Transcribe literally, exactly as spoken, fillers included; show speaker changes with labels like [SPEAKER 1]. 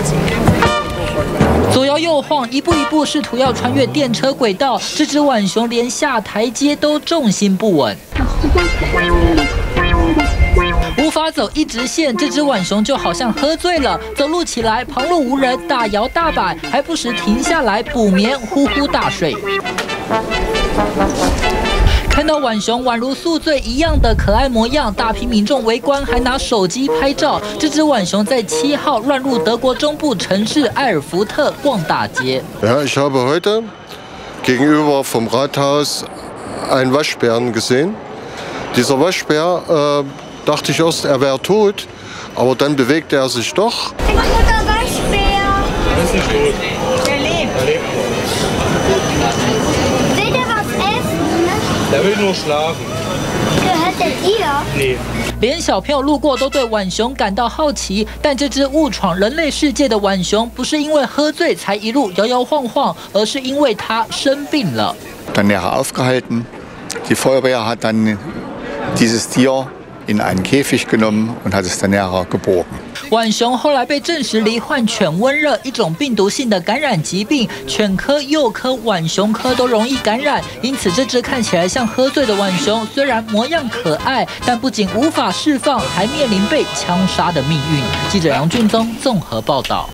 [SPEAKER 1] 左摇右晃，一步一步试图要穿越电车轨道，这只浣熊连下台阶都重心不稳。 无法走一直线，这只浣熊就好像喝醉了，走路起来旁路无人，大摇大摆，还不时停下来补眠，呼呼大睡。看到浣熊宛如宿醉一样的可爱模样，大批民众围观，还拿手机拍照。这只浣熊在七号乱入德国中部城市埃尔福特逛大街。
[SPEAKER 2] Ja, ich habe heute gegenüber vom Rathaus einen Waschbären gesehen. Dieser Waschbär, äh, dachte ich erst, er wäre tot, aber dann bewegte er sich doch.
[SPEAKER 3] Ein guter Waschbär.
[SPEAKER 4] Er ist nicht tot.
[SPEAKER 3] Er lebt.
[SPEAKER 4] Er lebt noch.
[SPEAKER 3] Will der was essen?
[SPEAKER 4] Der will nur schlafen.
[SPEAKER 3] Gehört der dir?
[SPEAKER 4] Nee.
[SPEAKER 1] 连小朋友路过都对浣熊感到好奇，但这只误闯人类世界的浣熊，不是因为喝醉才一路摇摇晃晃，而是因为它生病了。
[SPEAKER 5] Dann näher aufgehalten. Die Feuerwehr hat dann dieses Tier in einen Käfig genommen und hat es dann näher geborgen.
[SPEAKER 1] 浣熊后来被证实罹患犬瘟热，一种病毒性的感染疾病，犬科、鼬科、浣熊科都容易感染。因此，这只看起来像喝醉的浣熊，虽然模样可爱，但不仅无法释放，还面临被枪杀的命运。记者杨俊宗综合报道。